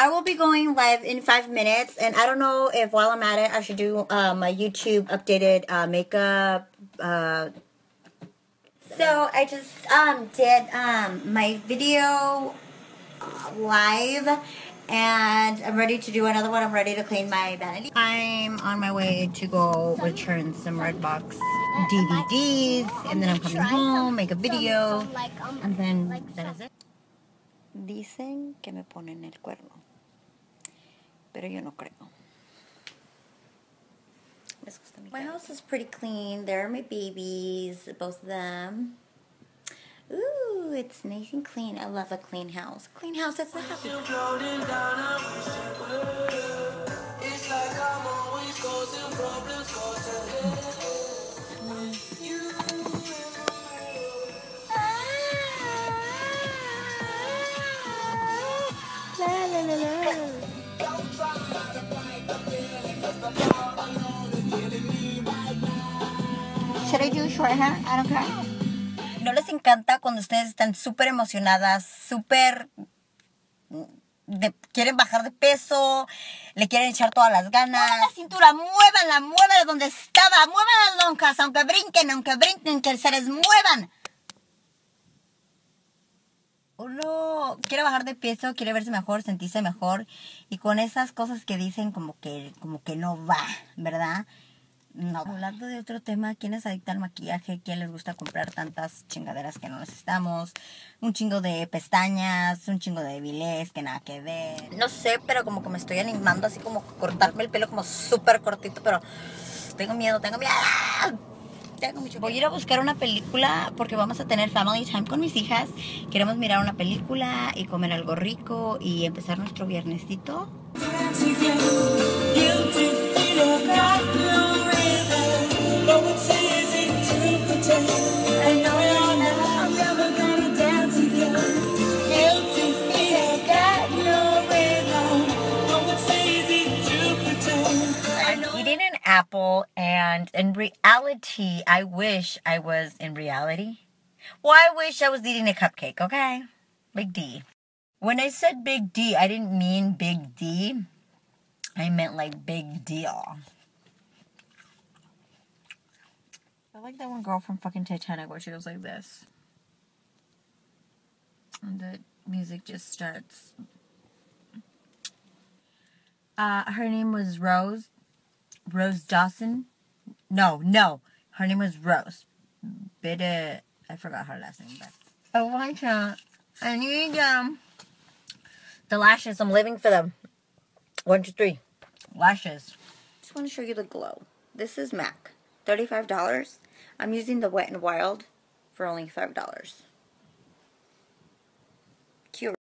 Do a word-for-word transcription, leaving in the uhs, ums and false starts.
I will be going live in five minutes, and I don't know if while I'm at it, I should do uh, my YouTube updated uh, makeup. Uh, so I just um, did um, my video live, and I'm ready to do another one. I'm ready to clean my vanity. I'm on my way to go return some Redbox D V Ds, and then I'm coming home, make a video, and then that is it. Dicen que me ponen el cuerno, pero yo no creo. My house is pretty clean. There are my babies, both of them. Ooh, it's nice and clean. I love a clean house. Clean house, it's a happy. La, la, la, la. Should I do short hair? I don't care. ¿No les encanta cuando ustedes están súper emocionadas, súper... De, quieren bajar de peso, le quieren echar todas las ganas? Muevan la cintura, muévanla, muévanla donde estaba, muevan las lonjas, aunque brinquen, aunque brinquen, que se les muevan. Uno quiere bajar de peso, quiere verse mejor, sentirse mejor, y con esas cosas que dicen como que, como que no va, ¿verdad? No. Hablando de otro tema, ¿quién es adicta al maquillaje? ¿Quién les gusta comprar tantas chingaderas que no necesitamos? Un chingo de pestañas, un chingo de bilés que nada que ver. No sé, pero como que me estoy animando así como cortarme el pelo como súper cortito, pero tengo miedo, tengo miedo. Tengo mucho Voy a ir a buscar una película porque vamos a tener family time con mis hijas. Queremos mirar una película y comer algo rico y empezar nuestro viernesito. Apple, and in reality, I wish I was in reality. Well, I wish I was eating a cupcake, okay? Big D. When I said big D, I didn't mean big D. I meant like big deal. I like that one girl from fucking Titanic where she goes like this. And the music just starts. Uh, her name was Rose. Rose Dawson? No, no. Her name was Rose. Bitte, I forgot her last name, but I want to. I need them. The lashes, I'm living for them. One, two, three. Lashes. Just want to show you the glow. This is MAC. thirty-five dollars. I'm using the Wet n Wild for only five dollars.